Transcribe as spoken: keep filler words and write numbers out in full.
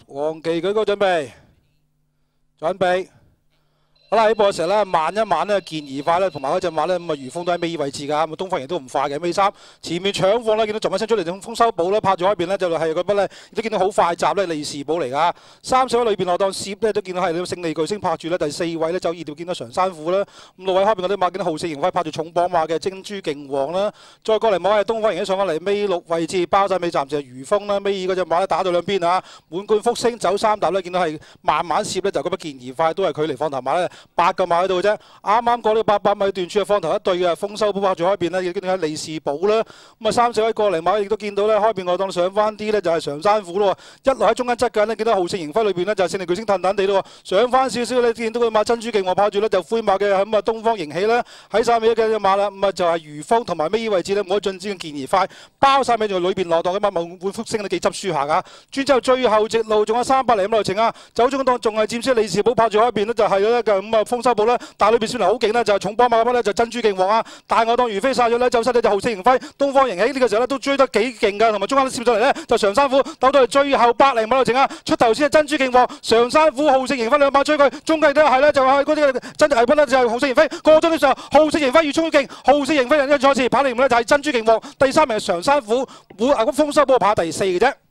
黃記舉高準備，準備。好啦，起步嘅時候咧，慢一慢咧，健而快咧，同埋嗰隻馬咧，咁啊，餘豐都喺尾位置㗎，咁啊，東方型都唔快嘅，尾三前面搶貨咧，見到撞一聲出嚟，種豐收寶咧，拍住開邊咧，就係嗰筆咧，亦都見到好快閘咧，利是寶嚟㗎，三四位裏邊落檔攝咧，都見到係勝利巨星拍住咧，第四位咧走二條見到常山虎啦，咁六位開邊嗰啲馬見到浩四盈輝拍住重磅馬嘅精珠勁王啦，再過嚟冇係東方型上翻嚟尾六位置，包晒尾暫時係餘豐啦，尾二嗰隻馬咧打到兩邊啊，滿貫福星走三踏咧，見到係慢慢攝咧，就嗰筆健而快都係距離放頭馬咧八個馬喺度。啫，啱啱過呢個八百米段處啊，放頭一對嘅豐收寶拍住開邊咧，亦都見到利是寶啦。咁啊，三四位過嚟馬亦都見到咧，開邊外檔上翻啲咧，就係常山虎咯。一路喺中間側緊咧，見到浩勝盈輝裏邊咧就係勝利巨星騰騰地咯。上翻少少咧，見到個馬珍珠勁王拍住咧就灰馬嘅咁啊，東方盈喜啦，喺晒尾嘅隻馬啦。咁啊就係餘豐同埋尾位置咧，冇得進之嘅健而快，包晒尾仲裏邊落檔嘅馬滿貫福星都幾執輸下㗎。轉之後最後直路仲有三百零咁路程啊，走中檔仲係佔先利是寶拍住開邊咧，就係咧就咁啊豐收寶啦。但係裏邊算係好勁啦，就係重磅馬嗰咧就珍珠勁王啊！大外檔如飛曬咗咧，走失咧就浩勝盈輝、東方盈喜呢個時候咧都追得幾勁㗎，同埋中間都攝上嚟咧就常山虎鬥到嚟最後百零米路程啊！出頭先係珍珠勁王、常山虎、浩勝盈輝兩馬追佢，中間都係咧就係嗰啲真係不咧就係浩勝盈輝過咗嘅時候，浩勝盈輝越衝越勁，浩勝盈輝人一賽次跑嚟咧就係珍珠勁王，第三名係常山虎，會啊咁豐收寶跑第四嘅啫。